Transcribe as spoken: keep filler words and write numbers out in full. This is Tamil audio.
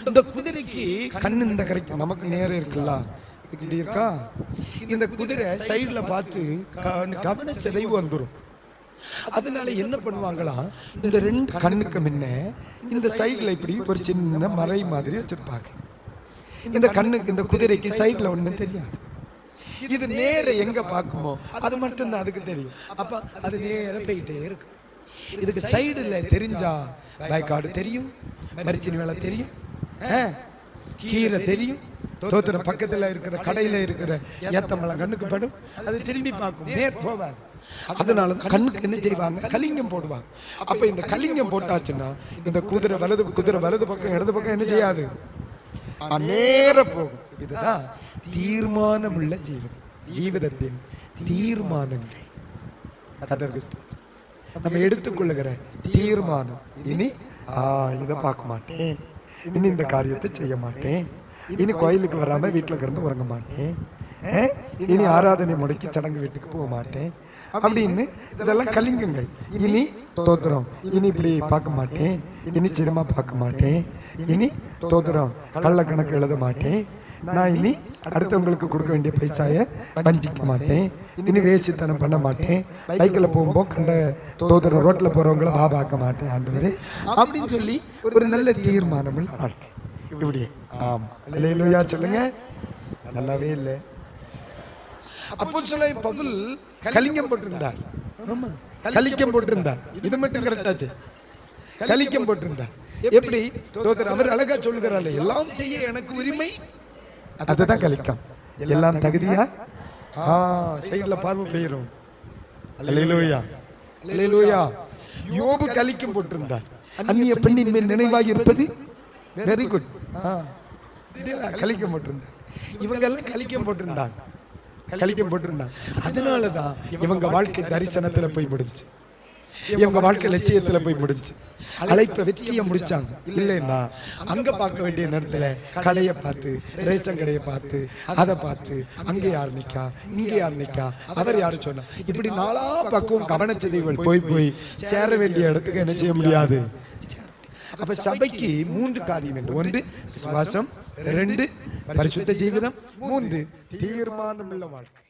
இந்த குதிரைக்கு கண்ணு இந்த கரைக்கு நமக்கு நேரம் இருக்குல்ல, இப்படி இருக்கா. இந்த குதிரை சைடுல பார்த்து கவன சிதைவு வந்துடும். அதனால என்ன பண்ணுவாங்களா, இந்த ரெண்டு கண்ணுக்கு முன்ன இந்த சைடுல இப்படி ஒரு சின்ன மறை மாதிரி வச்சிருப்பாங்க. இந்த கண்ணுக்கு இந்த குதிரைக்கு சைடுல ஒண்ணும் தெரியாது. இது நேர எங்க பார்க்குமோ அது மட்டும் தான் அதுக்கு தெரியும். அப்ப அது நேர போயிட்டே இருக்கு. இதுக்கு சைடுல தெரிஞ்சா வயக்காடு தெரியும், மரிச்சினி வேலை தெரியும், கீரை தெரியும், தோத்திர பக்கத்துல இருக்கிற கடையில இருக்கிற ஏத்தமலம் கண்ணுக்கு படும், அது திரும்பி பார்க்கும், நேர் போவாது. அதனால கண்ணுக்கு என்ன செய்வாங்க, கலிங்கம் போடுவாங்க. அப்ப இந்த கலிங்கம் போட்டாச்சுன்னா இந்த குதிரை வலது குதிரை வலது பக்கம் இடது பக்கம் என்ன செய்யாது, நேர போகும். இதுதான் தீர்மானம் உள்ள ஜீவிதம், ஜீவிதத்தின் தீர்மானங்கள். நம்ம எடுத்துக்கொள்ளுகிற தீர்மானம், இனி ஆஹ் இதை பார்க்க மாட்டேன், இனி இந்த காரியத்தை செய்ய மாட்டேன், இனி கோயிலுக்கு வராம வீட்டுல கிடந்து உறங்க மாட்டேன், இனி ஆராதனை முடக்கி சடங்கு வீட்டுக்கு போக மாட்டேன் அப்படின்னு இதெல்லாம் கலிங்கங்கள். இனி தோத்திரம், இனி இப்படி பார்க்க மாட்டேன், இனி சினிமா பார்க்க மாட்டேன், இனி தோத்திரம் கள்ள கணக்கு எழுத மாட்டேன், நான் இனி அடுத்தவங்களுக்கு கொடுக்க வேண்டிய பைசாய வஞ்சிக்க மாட்டேன், இனி வேசித்தனம் பண்ண மாட்டேன், பைக்கில் போகும்போது கண்ட தோத்திரம் ரோட்ல போறவங்களை வா பார்க்க மாட்டேன் ஆண்டவரே அப்படின்னு சொல்லி ஒரு நல்ல தீர்மானம் உள்ள வாழ்க்கை. இப்படியே ஆமா அல்லேலூயா சொல்லுங்க. நல்லாவே இல்லை. அப்போஸ்தலன் பவுல் கலிங்கம் போட்டிருந்தார், கலிங்கம் போட்டிருந்தார். இது மட்டும் கரெக்டாச்சு, கலிங்கம் போட்டிருந்தார். எப்படி தோத்திரம் அவர் அழகா சொல்லுகிறாரு, எல்லாம் செய்ய எனக்கு உரிமை, அதுதான் கலிக்கம். எல்லாம் தகுதியா சைடுல பார்வை பெயரும். அல்லேலூயா அல்லேலூயா. யோபு கலிக்கம் போட்டிருந்தார், அந்நிய பெண்ணின் மேல் நினைவாகி இருப்பது வெரி குட், கலிக்கம் போட்டிருந்தார். இவங்க எல்லாம் கலிக்கம் போட்டிருந்தாங்க, கலிக்கம் போட்டிருந்தாங்க. அதனாலதான் இவங்க வாழ்க்கை தரிசனத்துல போய் முடிஞ்சு, இவங்க வாழ்க்கை லட்சியத்துல போய் முடிஞ்சு, அழைப்ப வெற்றியை முடிச்சாங்க. இல்லைன்னா அங்க பார்க்க வேண்டிய நேரத்துல கடையை பார்த்து, ரேஷன் கடையை பார்த்து, அதை பார்த்து, அங்க யார் நிக்கா, இங்க யார் நிக்கா, அவர் யாரு சொன்னா, இப்படி நாலா பக்கம் கவனச்சிதைவுகள் போய் போய் சேர வேண்டிய இடத்துக்கு என்ன செய்ய முடியாது. அப்ப சபைக்கு மூன்று காரியம் என்று, ஒன்று விசுவாசம், ரெண்டு பரிசுத்த ஜீவிதம், மூன்று தீர்மானம் உள்ள வாழ்க்கை.